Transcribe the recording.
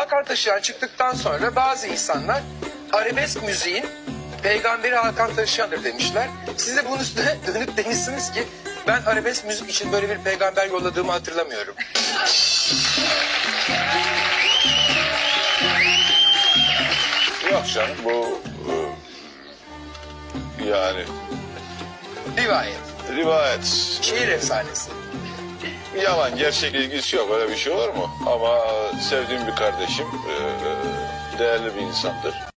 Hakan Taşıyan çıktıktan sonra bazı insanlar arabesk müziğin peygamberi Hakan Taşıyan'dır demişler. Siz de bunun üstüne dönüp demişsiniz ki ben arabesk müzik için böyle bir peygamber yolladığımı hatırlamıyorum. Yok canım bu yani Rivayet, rivayet. şehir efsanesi. Yalan, gerçek ilgisi yok, öyle bir şey olur mu? Ama sevdiğim bir kardeşim, değerli bir insandır.